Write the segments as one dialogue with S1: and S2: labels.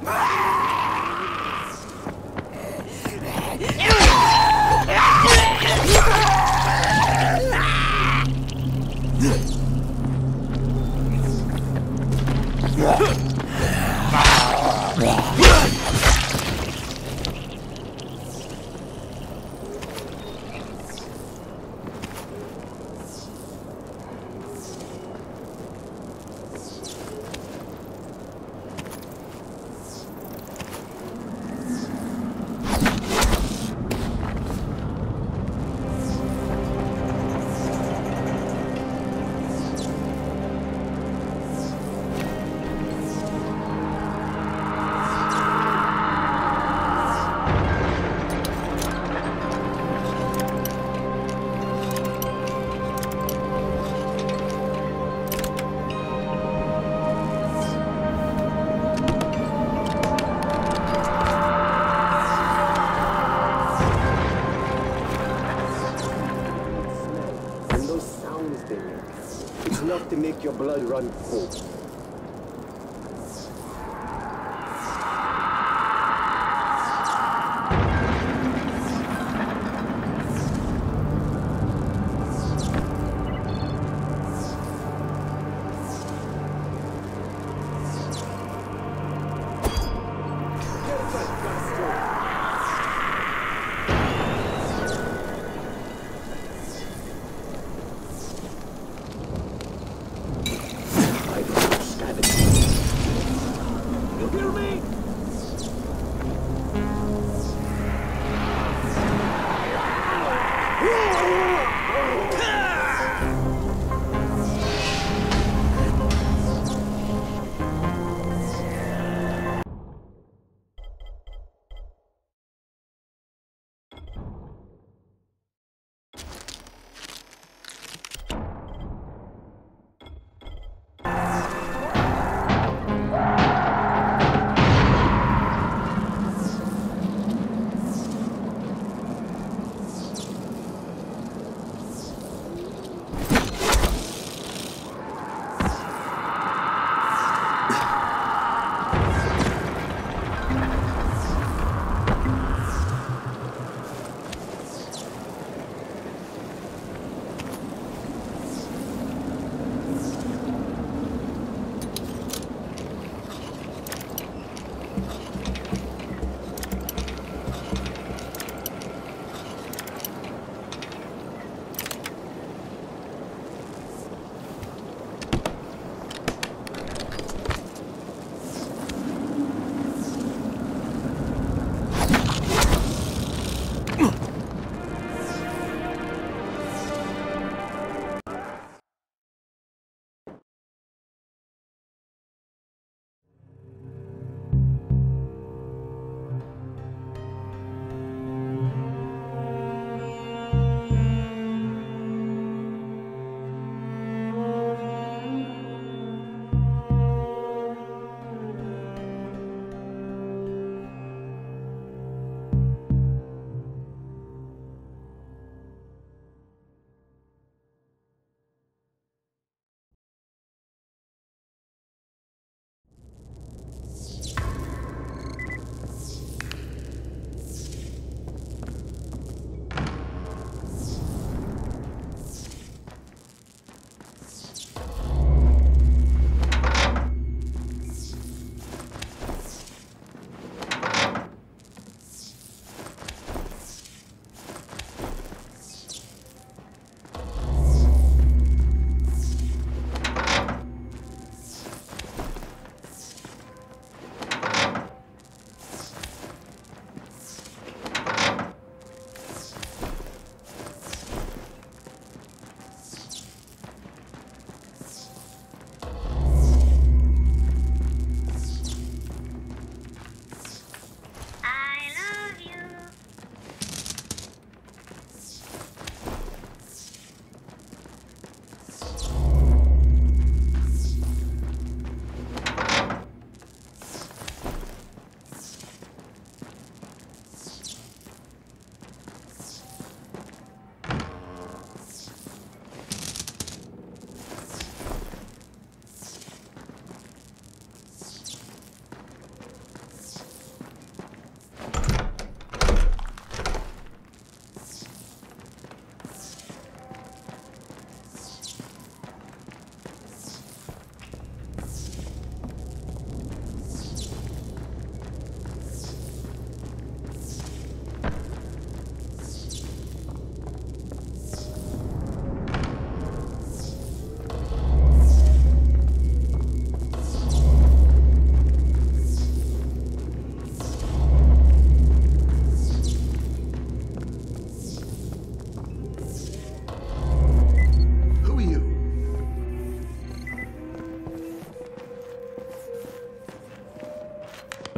S1: It's enough to make your blood run cold.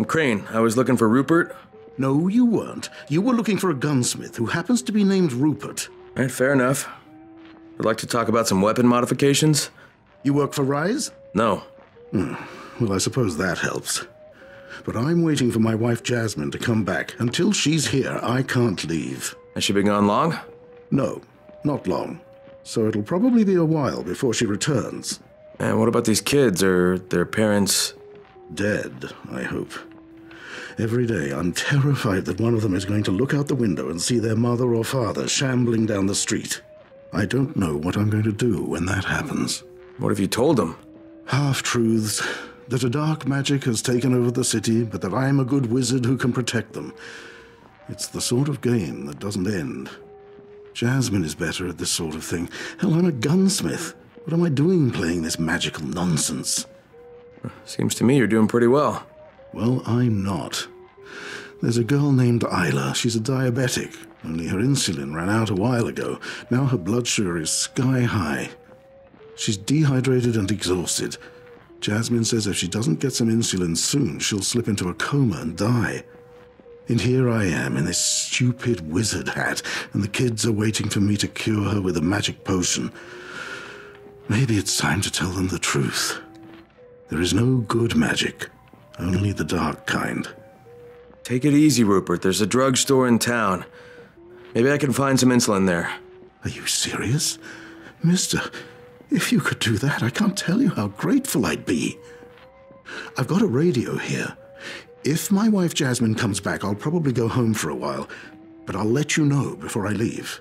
S2: Crane. I was looking for Rupert.
S3: No, you weren't. You were looking for a gunsmith who happens to be named Rupert.
S2: Right, fair enough. Would like to talk about some weapon modifications?
S3: You work for Rise?
S2: No.
S3: Well, I suppose that helps. But I'm waiting for my wife Jasmine to come back. Until she's here, I can't leave.
S2: Has she been gone long?
S3: No, not long. So it'll probably be a while before she returns.
S2: And what about these kids? Are their parents...
S3: Dead, I hope. Every day, I'm terrified that one of them is going to look out the window and see their mother or father shambling down the street. I don't know what I'm going to do when that happens.
S2: What have you told them?
S3: Half-truths. That a dark magic has taken over the city, but that I'm a good wizard who can protect them. It's the sort of game that doesn't end. Jasmine is better at this sort of thing. Hell, I'm a gunsmith. What am I doing playing this magical nonsense?
S2: Seems to me you're doing pretty well.
S3: Well, I'm not. There's a girl named Isla. She's a diabetic. Only her insulin ran out a while ago. Now her blood sugar is sky high. She's dehydrated and exhausted. Jasmine says if she doesn't get some insulin soon, she'll slip into a coma and die. And here I am in this stupid wizard hat, and the kids are waiting for me to cure her with a magic potion. Maybe it's time to tell them the truth. There is no good magic, only the dark kind.
S2: Take it easy, Rupert. There's a drugstore in town. Maybe I can find some insulin there.
S3: Are you serious? Mister, if you could do that, I can't tell you how grateful I'd be. I've got a radio here. If my wife Jasmine comes back, I'll probably go home for a while, but I'll let you know before I leave.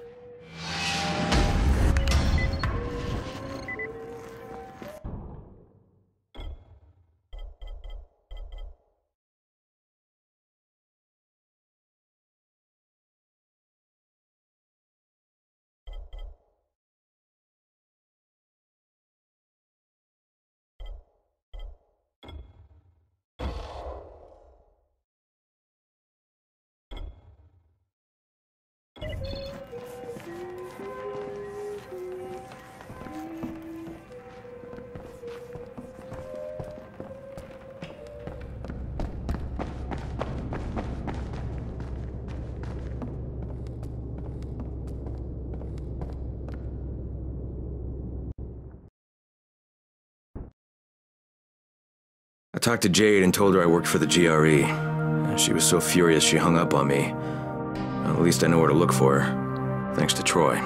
S2: I talked to Jade and told her I worked for the GRE. She was so furious she hung up on me. Well, at least I know where to look for her, thanks to Troy.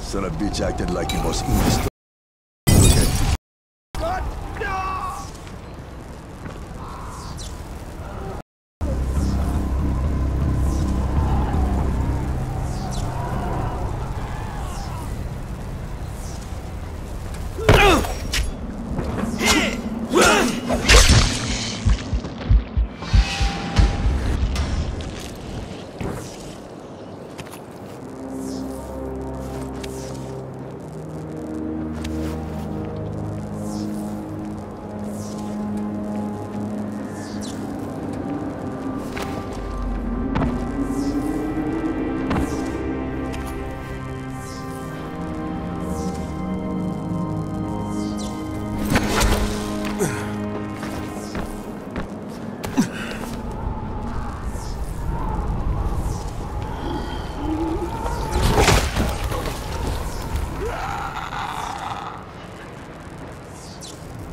S4: Son of a bitch acted like he was in the